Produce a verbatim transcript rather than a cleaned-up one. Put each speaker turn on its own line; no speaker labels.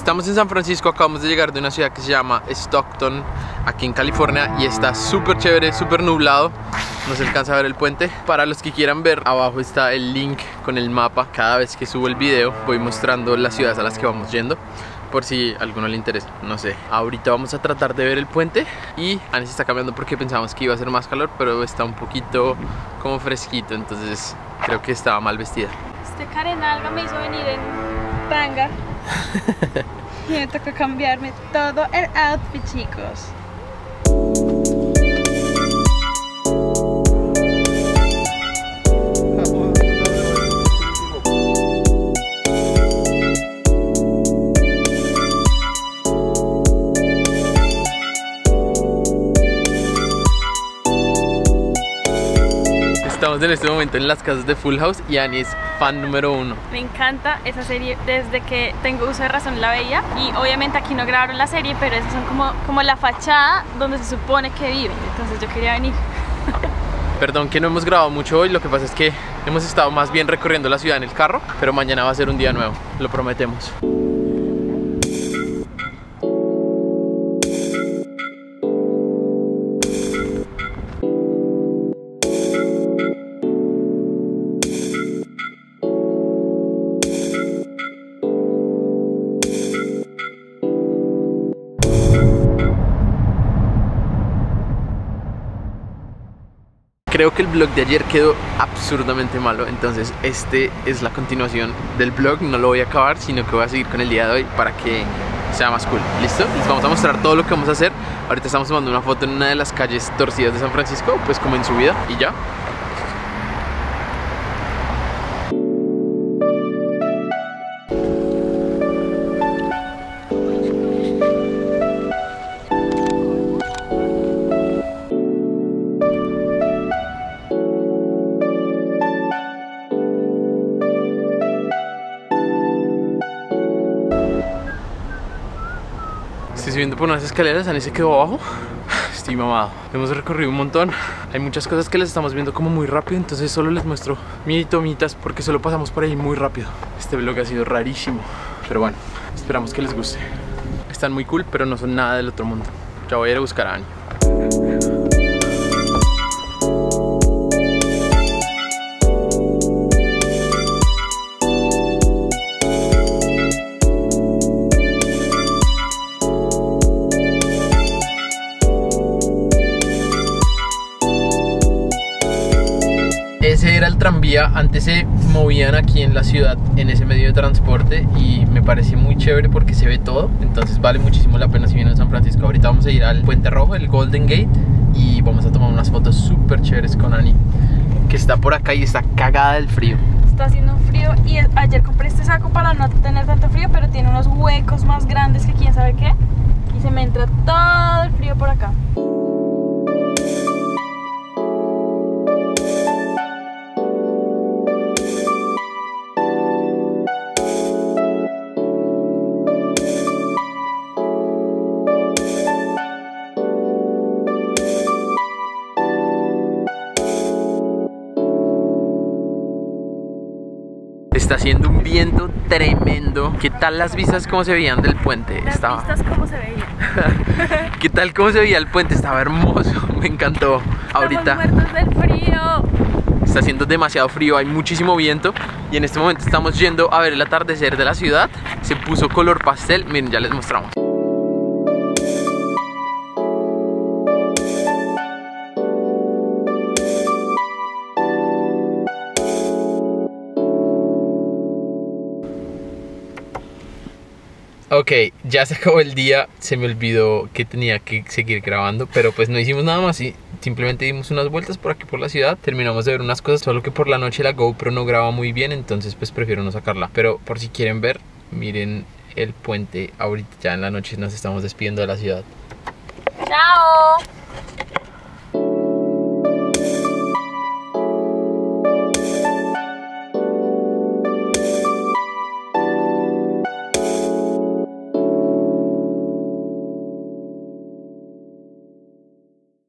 Estamos en San Francisco, acabamos de llegar de una ciudad que se llama Stockton, aquí en California, y está súper chévere, súper nublado. No se alcanza a ver el puente. Para los que quieran ver, abajo está el link con el mapa. Cada vez que subo el video voy mostrando las ciudades a las que vamos yendo, por si a alguno le interesa, no sé. Ahorita vamos a tratar de ver el puente. Y Ani se está cambiando porque pensamos que iba a ser más calor, pero está un poquito como fresquito, entonces creo que estaba mal vestida.
Este carenalga me hizo venir en tanga y me tocó cambiarme todo el outfit, chicos.
Estamos en este momento en las casas de Full House y Ani es fan número uno.
Me encanta esa serie desde que tengo uso de razón la veía. Y obviamente aquí no grabaron la serie, pero esas son como, como la fachada donde se supone que viven. Entonces yo quería venir.
Perdón que no hemos grabado mucho hoy, lo que pasa es que hemos estado más bien recorriendo la ciudad en el carro, pero mañana va a ser un día nuevo, lo prometemos. Creo que el vlog de ayer quedó absurdamente malo, entonces este es la continuación del vlog. No lo voy a acabar, sino que voy a seguir con el día de hoy para que sea más cool. ¿Listo? Les vamos a mostrar todo lo que vamos a hacer. Ahorita estamos tomando una foto en una de las calles torcidas de San Francisco, pues como en subida, y ya. Estoy subiendo por unas escaleras, Ani se quedó abajo. Estoy mamado. Hemos recorrido un montón. Hay muchas cosas que les estamos viendo como muy rápido, entonces solo les muestro mi tomitas porque solo pasamos por ahí muy rápido. Este vlog ha sido rarísimo, pero bueno, esperamos que les guste. Están muy cool, pero no son nada del otro mundo. Ya voy a ir a buscar a Ani. Ese era el tranvía, antes se movían aquí en la ciudad en ese medio de transporte y me parece muy chévere porque se ve todo, entonces vale muchísimo la pena si vienen a San Francisco. Ahorita vamos a ir al Puente Rojo, el Golden Gate, y vamos a tomar unas fotos súper chéveres con Ani, que está por acá y está cagada del frío.
Está haciendo un frío y ayer compré este saco para no tener tanto frío, pero tiene unos huecos más grandes que quién sabe qué, y se me entra todo el frío por acá.
Está haciendo un viento tremendo. ¿Qué tal las vistas como se veían del puente?
Las
Estaba...
vistas como se veían.
¿Qué tal cómo se veía el puente? Estaba hermoso, me encantó.
Estamos
ahorita
muertos del frío.
Está haciendo demasiado frío, hay muchísimo viento. Y en este momento estamos yendo a ver el atardecer de la ciudad. Se puso color pastel, miren, ya les mostramos. Ok, ya se acabó el día, se me olvidó que tenía que seguir grabando, pero pues no hicimos nada más y simplemente dimos unas vueltas por aquí por la ciudad, terminamos de ver unas cosas, solo que por la noche la GoPro no graba muy bien, entonces pues prefiero no sacarla. Pero por si quieren ver, miren el puente, ahorita ya en la noche nos estamos despidiendo de la ciudad.
¡Chao!